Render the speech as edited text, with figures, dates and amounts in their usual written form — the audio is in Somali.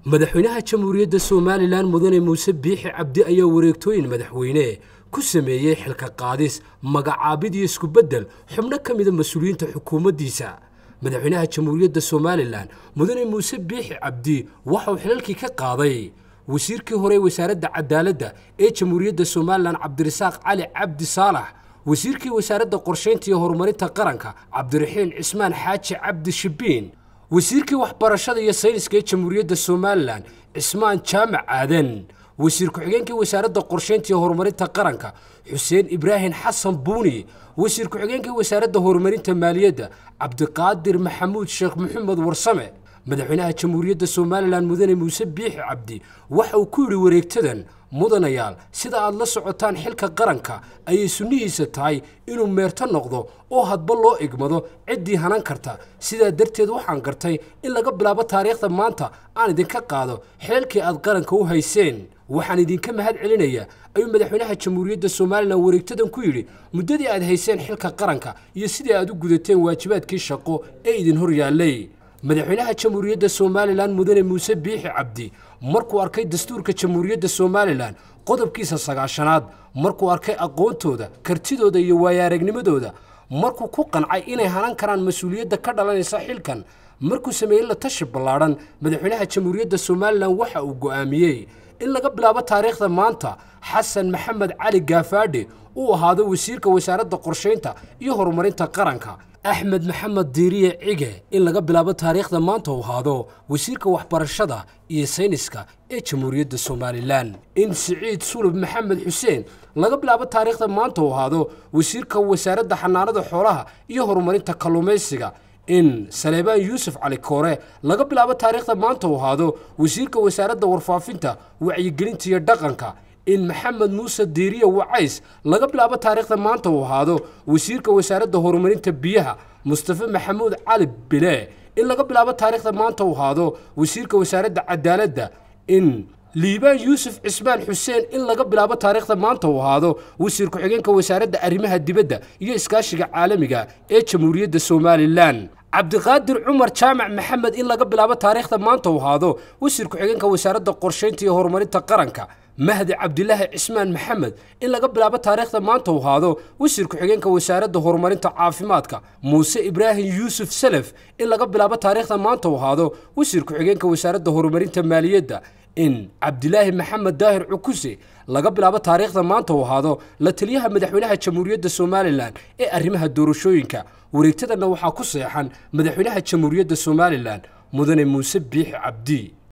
madaxweynaha jamhuuriyadda Soomaaliland mudane Muuse Biixi Cabdi ayaa wareegtooyin madaxweyne ku sameeyay xilka qaadis magacaabid iyo isku bedel xubno kamid ah mas'uuliyiinta xukuumaddiisa madaxweynaha jamhuuriyadda Soomaaliland mudane Muuse Biixi Cabdi waxa uu xilalkii ka qaaday wasiirkii hore wasaaradda cadaaladda ee jamhuuriyadda Soomaaliland Cabdirasaaq Cali Cabdi Saalax wasiirkii wasaaradda qorsheynta iyo horumarinta qaranka Cabdiraxiin Cismaan Xaaji Cabdi Shibiin wasiirkii waxbarashada iyo sayniska ee jamhuuriyadda Soomaaliland Cismaan Jaamac Aadan wasiir ku-xigeenkii wasaaradda qorsheynta iyo horumarinta qaranka Xuseen Ibraahin Xasan Buuni wasiir ku-xigeenkii wasaaradda horumarinta maaliyadda Cabdiqaadir Maxamuud Sheekh Maxamed Warsame madaxweynaha jamhuuriyadda Soomaaliland mudane Muuse Biixi Cabdi waxa uu ku yiri wareegtadan mudanayaal sida aad la socotaan xilka qaranka ay sunnihiisa tahay inuu meerto noqdo oo hadba loo igmado cidii hanan karta sida darteed waxaan gartay in laga bilaabo taariikhda maanta aan idinka qaado xilkii aad qaranka u hayseen waxaan idinka mahad celinaya ayuu madaxweynaha jamhuuriyadda Soomaaliland wareegtadan ku yiri muddadii aad hayseen xilka qaranka iyo sidii aad u gudateen waajibaadkii shaqo ee idin hor yaalay madaxweynaha jamhuuriyadda Soomaaliland mudane Muuse Biixi Cabdi markuu arkay dastuurka jamhuuriyadda Soomaaliland qodobkiisa 9aad markuu arkay aqoontooda kartidooda iyo waayaragnimadooda markuu ku qancay inay hanan karaan mas'uuliyadda ka dhalanaysa xilkan markuu sameeyay la tashi ballaaran madaxweynaha jamhuuriyadda Soomaaliland waxa uu go'aamiyay in laga bilaabo taariikhda maanta Xasan Maxamed Cali Gafaadhi uu ahaado wasiirka wasaaradda qorsheynta iyo horumarinta qaranka Axmed Maxamed Diiriye Cige in laga bilaabo taariikhda maanta uu ahaado wasiirka waxbarashada iyo sayniska ee jamhuuriyadda Soomaaliland in Siciid Sulub Maxamed Xuseen laga bilaabo taariikhda maanta uu ahaado wasiirka wasaaradda xanaanada xoolaha iyo horumarinta kalluumaysiga in Saleebaan Yuusuf Cali Koore laga bilaabo taariikhda maanta uu ahaado wasiirka wasaaradda warfaafinta wacyigelinta iyo dhaqanka in Maxamed Muuse Diiriye Wacays laga bilaabo taariikhda maanta uu ahaado wasiirka wasaaradda horumarinta biyaha Mustafa Maxamuud Cali Bile in laga bilaabo taariikhda maanta uu ahaado wasiirka wasaaradda cadaaladda in Liibaan Yuusuf Cismaan Xuseen in laga bilaabo taariikhda maanta uu ahaado wasiir ku-xigeenka wasaaradda arrimaha dibadda iyo iskaashiga caalamiga ee jamhuuriyadda Soomaaliland Cabdiqaadir Cumar Jaamac Maxamed in laga bilaabo taariikhda maanta uu ahaado wasiir ku-xigeenka wasaaradda qorsheynta iyo horumarinta qaranka Mahdi Cabdilaahi Cismaan Maxamed in laga bilaabo taariikhda maanta uu ahaado wasiir ku-xigeenka wasaaradda horumarinta caafimaadka Muuse Ibraahin Yuusuf Salaf in laga bilaabo taariikhda maanta uu ahaado wasiir ku-xigeenka wasaaradda horumarinta maaliyadda in Cabdilaahi Maxamed Daahir Cukuse laga bilaabo taariikhda maanta uu ahaado la taliyaha madaxweynaha jamhuuriyadda Soomaaliland ee arrimaha doorashooyinka wareegtadana waxaa ku saxan madaxweynaha jamhuuriyadda Soomaaliland mudane Muuse Biixi Cabdi